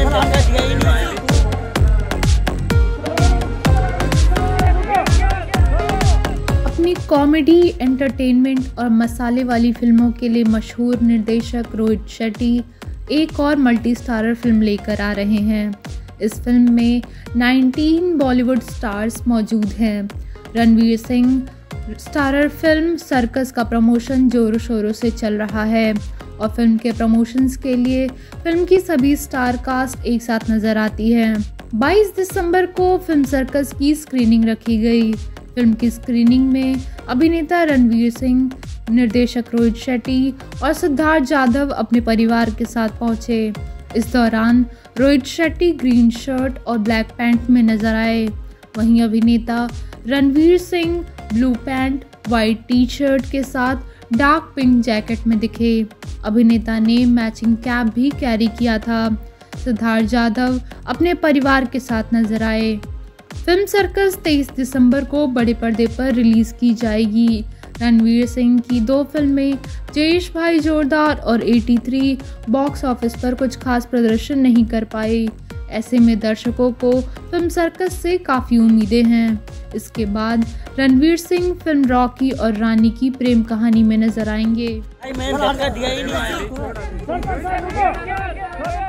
अपनी comedy, entertainment और मसाले वाली फिल्मों के लिए मशहूर निर्देशक रोहित शेट्टी एक और मल्टी स्टारर फिल्म लेकर आ रहे हैं। इस फिल्म में 19 बॉलीवुड स्टार्स मौजूद हैं। Ranveer Singh starrer film circus का प्रमोशन जोरों शोरों से चल रहा है और फिल्म के प्रमोशंस के लिए फिल्म की सभी स्टार कास्ट एक साथ नजर आती है। 22 दिसंबर को फिल्म सर्कस की स्क्रीनिंग रखी गई। फिल्म की स्क्रीनिंग में अभिनेता रणवीर सिंह, निर्देशक रोहित शेट्टी और सिद्धार्थ जाधव अपने परिवार के साथ पहुंचे। इस दौरान रोहित शेट्टी ग्रीन शर्ट और ब्लैक पैंट में नजर आए। वहीं अभिनेता Ranveer Singh blue pant, white T shirt के साथ डार्क पिंक जैकेट में दिखे। अभिनेता ने मैचिंग कैप भी कैरी किया था। सिद्धार्थ जाधव अपने परिवार के साथ नजर आए। फिल्म सर्कस 23 दिसंबर को बड़े पर्दे पर रिलीज की जाएगी। रणवीर सिंह की 2 फिल्में जयेश भाई जोरदार और 83 बॉक्स ऑफिस पर कुछ खास प्रदर्शन नहीं कर पाए। ऐसे में दर्शकों को फिल्म सर्कस से काफ़ी उम्मीदें हैं। इसके बाद रणवीर सिंह फिल्म रॉकी और रानी की प्रेम कहानी में नजर आएंगे।